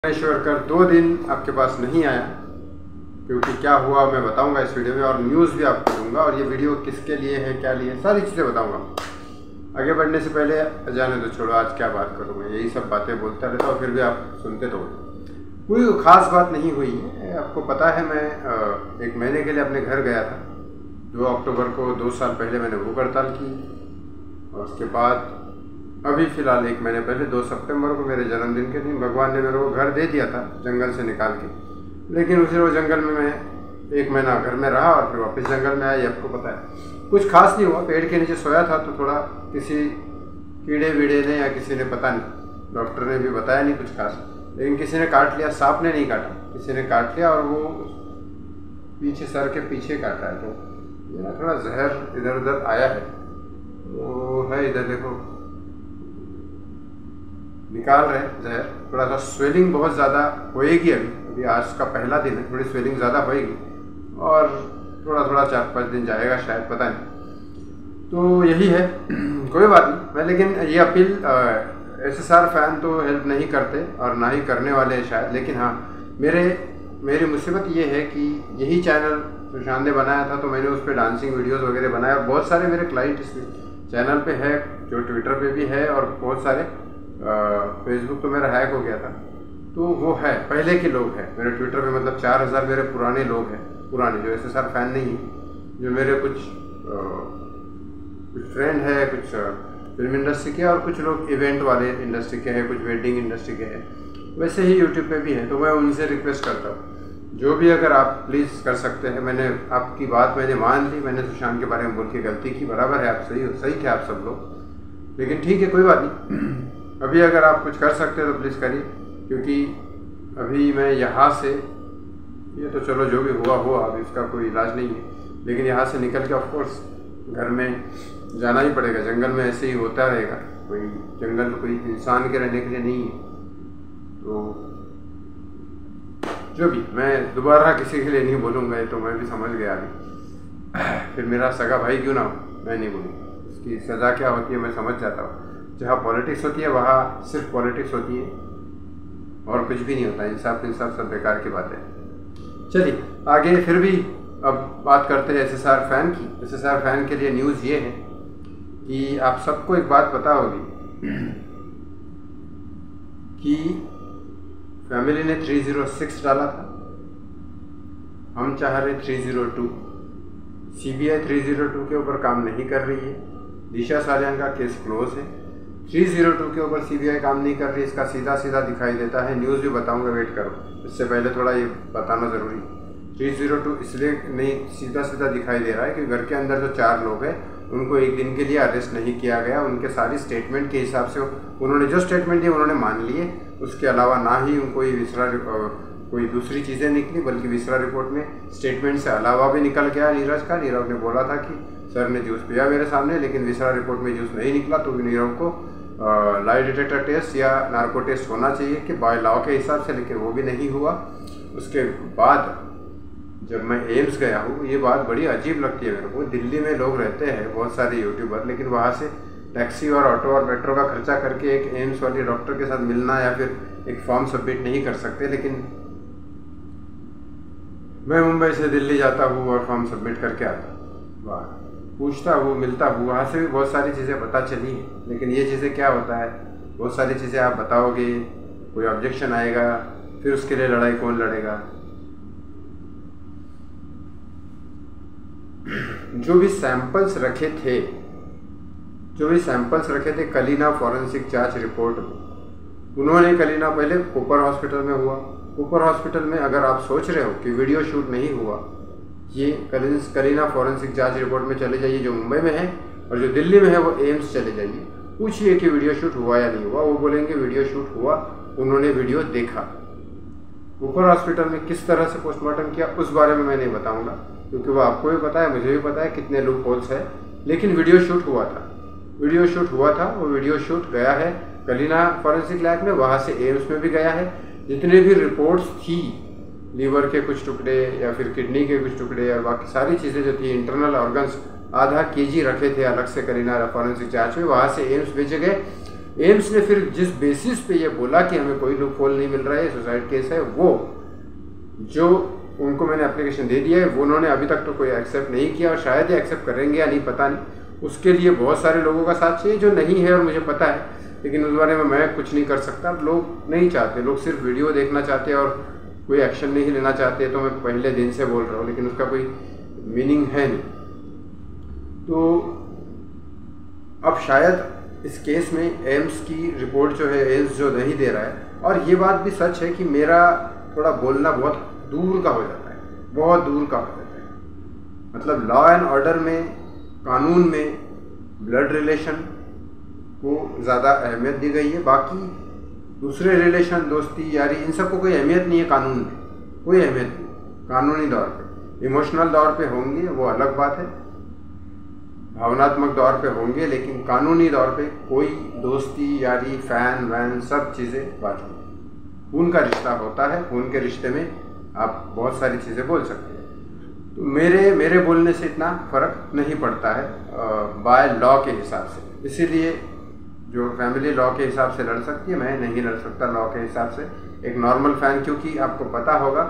ज्ञानेश्वर कर 2 दिन आपके पास नहीं आया क्योंकि क्या हुआ मैं बताऊंगा इस वीडियो में, और न्यूज़ भी आपको दूंगा। और ये वीडियो किसके लिए है, क्या लिए, सारी चीज़ें बताऊंगा। आगे बढ़ने से पहले जाने तो छोड़ो, आज क्या बात करूँ मैं, यही सब बातें बोलता रहता हूँ, फिर भी आप सुनते तो हो। कोई ख़ास बात नहीं हुई है। आपको पता है मैं 1 महीने के लिए अपने घर गया था। 2 अक्टूबर को 2 साल पहले मैंने भूख हड़ताल की, और उसके बाद अभी फ़िलहाल 1 महीने पहले 2 सितंबर को मेरे जन्मदिन के दिन भगवान ने मेरे को घर दे दिया था जंगल से निकाल के। लेकिन उसे वो जंगल में मैं 1 महीना घर में रहा और फिर वापस जंगल में आया। ये आपको पता है, कुछ खास नहीं हुआ। पेड़ के नीचे सोया था तो थोड़ा किसी कीड़े वीड़े ने या किसी ने, पता नहीं, डॉक्टर ने भी बताया नहीं कुछ खास, लेकिन किसी ने काट लिया। सांप ने नहीं काटा, किसी ने काट लिया और वो पीछे, सर के पीछे काटा है। तो ये ना थोड़ा जहर इधर उधर आया है, वो है इधर देखो, निकाल रहे हैं जहर। थोड़ा सा स्वेलिंग बहुत ज़्यादा होएगी। अभी आज का पहला दिन है, थोड़ी स्वेलिंग ज़्यादा होएगी और थोड़ा थोड़ा 4-5 दिन जाएगा शायद, पता नहीं। तो यही है, कोई बात नहीं। मैं लेकिन ये अपील, SSR फैन तो हेल्प नहीं करते और ना ही करने वाले हैं शायद, लेकिन हाँ, मेरी मुसीबत ये है कि यही चैनल सुशांत ने बनाया था, तो मैंने उस पर डांसिंग वीडियोज़ वगैरह बनाया। बहुत सारे मेरे क्लाइंट इस चैनल पे है, जो ट्विटर पे भी है, और बहुत सारे फेसबुक तो मेरा हैक हो गया था। तो वो है, पहले के लोग हैं मेरे ट्विटर पे, मतलब 4000 मेरे पुराने लोग हैं, पुराने जो SSR फैन नहीं, जो मेरे कुछ फ्रेंड है, कुछ फिल्म इंडस्ट्री के, और कुछ लोग इवेंट वाले इंडस्ट्री के हैं, कुछ वेडिंग इंडस्ट्री के हैं, वैसे ही यूट्यूब पे भी है। तो मैं उनसे रिक्वेस्ट करता हूँ, जो भी अगर आप प्लीज़ कर सकते हैं। मैंने आपकी बात मैंने मान ली, मैंने सुशांत के बारे में बोल के गलती की, बराबर है, आप सही थे आप सब लोग, लेकिन ठीक है, कोई बात नहीं। अभी अगर आप कुछ कर सकते हैं तो प्लीज़ करिए, क्योंकि अभी मैं यहाँ से, ये तो चलो जो भी हुआ हुआ, अभी इसका कोई इलाज नहीं है, लेकिन यहाँ से निकल के ऑफकोर्स घर में जाना ही पड़ेगा। जंगल में ऐसे ही होता रहेगा, कोई जंगल कोई इंसान के रहने के लिए नहीं है। तो जो भी, मैं दोबारा किसी के लिए नहीं बोलूँगा, तो मैं भी समझ गया अभी। फिर मेरा सगा भाई क्यों ना हो, मैं नहीं बोलूँगा। इसकी सज़ा क्या होती है मैं समझ जाता हूँ। जहाँ पॉलिटिक्स होती है वहाँ सिर्फ पॉलिटिक्स होती है और कुछ भी नहीं होता। इंसाफ सब बेकार की बात है। चलिए आगे, फिर भी अब बात करते हैं SSR फैन की। SSR फैन के लिए न्यूज़ ये है कि आप सबको एक बात पता होगी कि फैमिली ने 306 डाला था, हम चाह रहे 302। CBI 302 के ऊपर काम नहीं कर रही है। दिशा सालियान का केस क्लोज है। 302 के ऊपर CBI काम नहीं कर रही, इसका सीधा सीधा दिखाई देता है। न्यूज़ भी बताऊंगा, वेट करो, इससे पहले थोड़ा ये बताना ज़रूरी है। 302 इसलिए नहीं सीधा सीधा दिखाई दे रहा है कि घर के अंदर जो 4 लोग हैं उनको 1 दिन के लिए अरेस्ट नहीं किया गया। उनके सारी स्टेटमेंट के हिसाब से उन्होंने जो स्टेटमेंट दिए उन्होंने मान लिए। उसके अलावा ना ही उनको कोई दूसरी चीज़ें निकली, बल्कि विसरा रिपोर्ट में स्टेटमेंट से अलावा भी निकल गया नीरज का। नीरव ने बोला था कि सर ने जूस पिया मेरे सामने, लेकिन विसरा रिपोर्ट में जूस नहीं निकला, तो नीरव को लाई डिटेक्टर टेस्ट या नार्को टेस्ट होना चाहिए कि बाय लॉ के हिसाब से, लेकिन वो भी नहीं हुआ। उसके बाद जब मैं एम्स गया हूँ, ये बात बड़ी अजीब लगती है मेरे को। दिल्ली में लोग रहते हैं बहुत सारे यूट्यूबर, लेकिन वहाँ से टैक्सी और ऑटो और मेट्रो का खर्चा करके एक एम्स वाली डॉक्टर के साथ मिलना या फिर एक फॉर्म सबमिट नहीं कर सकते। लेकिन मैं मुंबई से दिल्ली जाता हूँ और फॉर्म सबमिट करके आता हूँ, वाह, पूछता हूँ, मिलता हूँ, वहाँ से भी बहुत सारी चीज़ें पता चली हैं। लेकिन ये चीज़ें क्या होता है, बहुत सारी चीज़ें आप बताओगे, कोई ऑब्जेक्शन आएगा, फिर उसके लिए लड़ाई कौन लड़ेगा। जो भी सैंपल्स रखे थे कलीना फॉरेंसिक जांच रिपोर्ट में, उन्होंने कलीना पहले कूपर हॉस्पिटल में हुआ। कूपर हॉस्पिटल में अगर आप सोच रहे हो कि वीडियो शूट नहीं हुआ, ये कलीना फॉरेंसिक जांच रिपोर्ट में चले जाइए जो मुंबई में है, और जो दिल्ली में है वो एम्स चले जाइए, पूछिए कि वीडियो शूट हुआ या नहीं हुआ। वो बोलेंगे वीडियो शूट हुआ, उन्होंने वीडियो देखा। कूपर हॉस्पिटल में किस तरह से पोस्टमार्टम किया उस बारे में मैं नहीं बताऊंगा, क्योंकि वो आपको भी पता है, मुझे भी पता है कितने लूप होल्स है। लेकिन वीडियो शूट हुआ था, वो वीडियो शूट गया है कलीना फॉरेंसिक लैब में, वहाँ से एम्स में भी गया है। जितने भी रिपोर्ट्स थी, लीवर के कुछ टुकड़े या फिर किडनी के कुछ टुकड़े और बाकी सारी चीज़ें जो थी, इंटरनल ऑर्गन्स आधा kg रखे थे अलग से कलीना फॉरेंसिक जांच में, वहाँ से एम्स भेजे गए। एम्स ने फिर जिस बेसिस पे ये बोला कि हमें कोई लूप होल नहीं मिल रहा है, सुसाइड केस है, वो जो उनको मैंने एप्लीकेशन दे दिया है वो उन्होंने अभी तक तो कोई एक्सेप्ट नहीं किया, और शायद ये एक्सेप्ट करेंगे या नहीं पता नहीं। उसके लिए बहुत सारे लोगों का साथ चाहिए जो नहीं है और मुझे पता है, लेकिन उस बारे में मैं कुछ नहीं कर सकता। लोग नहीं चाहते, लोग सिर्फ वीडियो देखना चाहते हैं और कोई एक्शन नहीं लेना चाहते। तो मैं पहले दिन से बोल रहा हूँ, लेकिन उसका कोई मीनिंग है नहीं। तो अब शायद इस केस में एम्स की रिपोर्ट जो है एम्स जो नहीं दे रहा है, और ये बात भी सच है कि मेरा थोड़ा बोलना बहुत दूर का हो जाता है, बहुत दूर का हो जाता है। मतलब लॉ एंड ऑर्डर में, कानून में ब्लड रिलेशन को ज़्यादा अहमियत दी गई है, बाकी दूसरे रिलेशन, दोस्ती, यारी, इन सबको कोई अहमियत नहीं है कानून में, कोई अहमियत नहीं कानूनी दौर पे। इमोशनल दौर पे होंगे वो अलग बात है, भावनात्मक दौर पे होंगे, लेकिन कानूनी दौर पे कोई दोस्ती, यारी, फैन वैन सब चीज़ें बात होंगी। खून का रिश्ता होता है, खून के रिश्ते में आप बहुत सारी चीज़ें बोल सकते हैं। तो मेरे बोलने से इतना फ़र्क नहीं पड़ता है बाय लॉ के हिसाब से। इसीलिए जो फैमिली लॉ के हिसाब से लड़ सकती है, मैं नहीं लड़ सकता लॉ के हिसाब से। एक नॉर्मल फैन, क्योंकि आपको पता होगा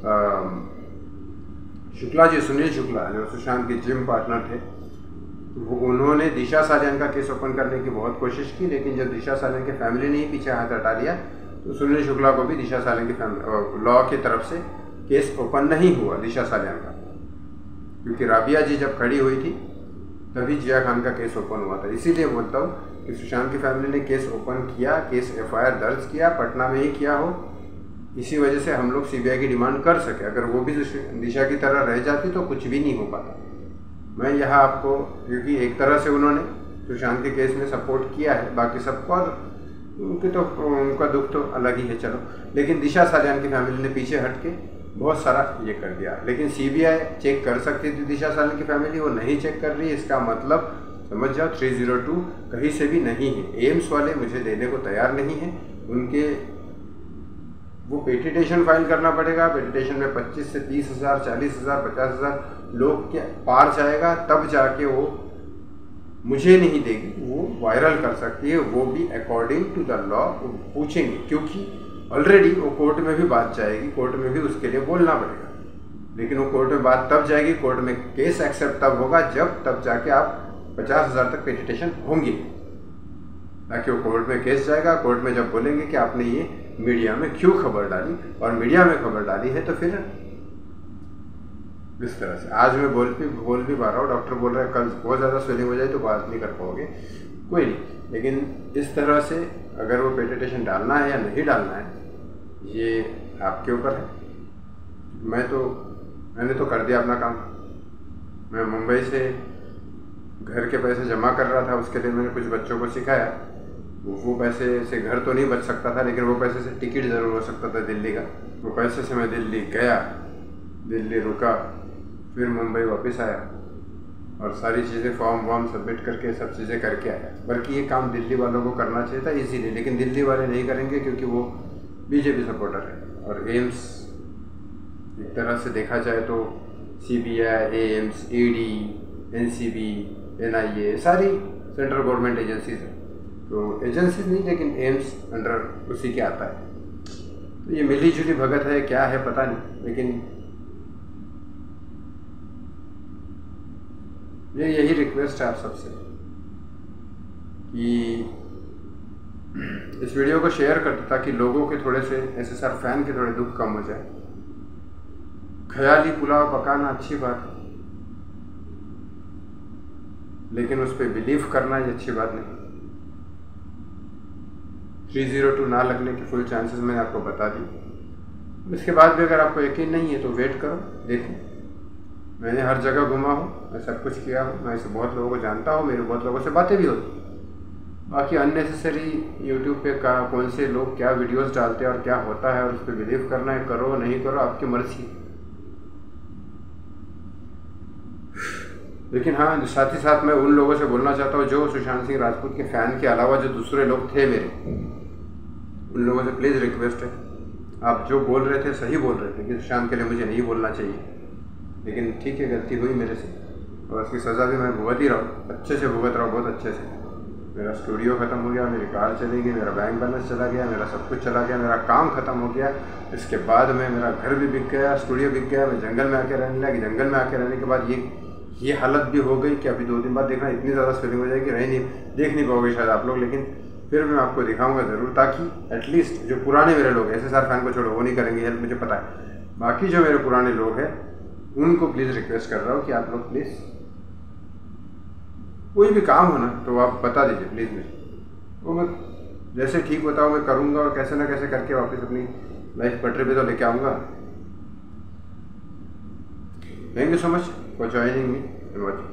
शुक्ला जी, सुनील शुक्ला जो सुशांत के जिम पार्टनर थे, वो उन्होंने दिशा सालियान का केस ओपन करने की बहुत कोशिश की, लेकिन जब दिशा सालियान की फैमिली ने ही पीछे हाथ हटा लिया तो सुनील शुक्ला को भी दिशा सालियान की लॉ की तरफ से केस ओपन नहीं हुआ दिशा सालियान का, क्योंकि राबिया जी जब खड़ी हुई थी तभी जिया खान का केस ओपन हुआ था। इसीलिए बोलता हूँ कि सुशांत की फैमिली ने केस ओपन किया, केस FIR दर्ज किया, पटना में ही किया हो, इसी वजह से हम लोग CBI की डिमांड कर सके। अगर वो भी दिशा की तरह रह जाती तो कुछ भी नहीं हो पाता। मैं यहाँ आपको, क्योंकि एक तरह से उन्होंने सुशांत के केस में सपोर्ट किया है, बाकी सबको उनका दुख तो अलग ही है, चलो। लेकिन दिशा सालियान की फैमिली ने पीछे हट के बहुत सारा ये कर दिया। लेकिन CBI चेक कर सकती थी दिशा सालियान की फैमिली, वो नहीं चेक कर रही है। इसका मतलब समझ जाओ 302 कहीं से भी नहीं है। एम्स वाले मुझे देने को तैयार नहीं है। उनके वो पेटिटेशन फाइल करना पड़ेगा, पेटिटेशन में 25 से 30 हज़ार, 40 हज़ार, 50 हज़ार लोग के पार जाएगा, तब जाके वो मुझे नहीं देगी, वो वायरल कर सकती है, वो भी अकॉर्डिंग टू द लॉ पूछेंगे, क्योंकि ऑलरेडी वो कोर्ट में भी बात जाएगी, कोर्ट में भी उसके लिए बोलना पड़ेगा। लेकिन वो कोर्ट में बात तब जाएगी, कोर्ट में केस एक्सेप्ट तब होगा जब तब जाके आप 50 हज़ार तक पेटिटेशन होंगी, ताकि वो कोर्ट में केस जाएगा। कोर्ट में जब बोलेंगे कि आपने ये मीडिया में क्यों खबर डाली, और मीडिया में खबर डाली है तो फिर इस तरह से आज मैं बोल भी पा रहा हूँ। डॉक्टर बोल रहा है कल बहुत ज़्यादा स्वेलिंग हो जाए तो बात नहीं कर पाओगे, कोई नहीं। लेकिन इस तरह से अगर वो पेटिटेशन डालना है या नहीं डालना है ये आपके ऊपर है। मैंने तो कर दिया अपना काम। मैं मुंबई से घर के पैसे जमा कर रहा था, उसके लिए मैंने कुछ बच्चों को सिखाया। वो पैसे से घर तो नहीं बच सकता था, लेकिन वो पैसे से टिकट ज़रूर हो सकता था दिल्ली का। वो पैसे से मैं दिल्ली गया, दिल्ली रुका, फिर मुंबई वापस आया और सारी चीज़ें फॉर्म वॉर्म सबमिट करके सब चीज़ें करके आया। बल्कि ये काम दिल्ली वालों को करना चाहिए था इजीली, लेकिन दिल्ली वाले नहीं करेंगे क्योंकि वो बीजेपी सपोर्टर है। और एम्स एक तरह से देखा जाए तो CBI, AIIMS, ED, NCB, NIA सारी सेंट्रल गवर्नमेंट एजेंसीज हैं। तो एजेंसीज नहीं, लेकिन एम्स अंडर उसी के आता है। तो ये मिली जुली भगत है, क्या है पता नहीं, लेकिन यही रिक्वेस्ट है आप सबसे कि इस वीडियो को शेयर कर दो, ताकि लोगों के थोड़े से SSR फैन के थोड़े दुख कम हो जाए। ख्याली पुलाव पकाना अच्छी बात है, लेकिन उस पर बिलीव करना ये अच्छी बात नहीं। 302 ना लगने की फुल चांसेस मैंने आपको बता दी। इसके बाद भी अगर आपको यकीन नहीं है तो वेट करो, देखो। मैंने हर जगह घुमा हूँ, मैं सब कुछ किया हूँ, मैं इसे बहुत लोगों को जानता हूँ, मेरे बहुत लोगों से बातें भी होती। बाकी अननेसेसरी यूट्यूब पे कौन से लोग क्या वीडियोस डालते हैं और क्या होता है और उस पर बिलीव करना है, करो नहीं करो आपकी मर्जी। लेकिन हाँ, साथ ही साथ मैं उन लोगों से बोलना चाहता हूँ जो सुशांत सिंह राजपूत के फ़ैन के अलावा जो दूसरे लोग थे मेरे, उन लोगों से प्लीज़ रिक्वेस्ट है, आप जो बोल रहे थे सही बोल रहे थे कि सुशांत के लिए मुझे नहीं बोलना चाहिए, लेकिन ठीक है, गलती हुई मेरे से और उसकी सज़ा भी मैं भुगत ही रहा हूँ, अच्छे से भुगत रहा हूँ, बहुत अच्छे से। मेरा स्टूडियो ख़त्म हो गया, मेरी कार चली गई, मेरा बैंक बैलेंस चला गया, मेरा सब कुछ चला गया, मेरा काम ख़त्म हो गया। इसके बाद में मेरा घर भी बिक गया, स्टूडियो बिक गया, मैं जंगल में आके रहने लगी। जंगल में आके रहने के बाद ये हालत भी हो गई कि अभी 2 दिन बाद देखना इतनी ज़्यादा स्वेलिंग हो जाएगी, देख नहीं पाओगे शायद आप लोग, लेकिन फिर मैं आपको दिखाऊंगा ज़रूर, ताकि एटलीस्ट जो पुराने मेरे लोग हैं, SSR फैन को छोड़ो, वो नहीं करेंगे हेल्प, मुझे पता है। बाकी जो मेरे पुराने लोग हैं उनको प्लीज़ रिक्वेस्ट कर रहा हूँ कि आप लोग प्लीज़ कोई भी काम हो ना तो आप बता दीजिए प्लीज़ मुझे, वो मैं जैसे ठीक बताऊँ मैं करूँगा, और कैसे ना कैसे करके वापस अपनी लाइफ पटरी पे तो लेके आऊँगा। Thank you so much for joining me and watching.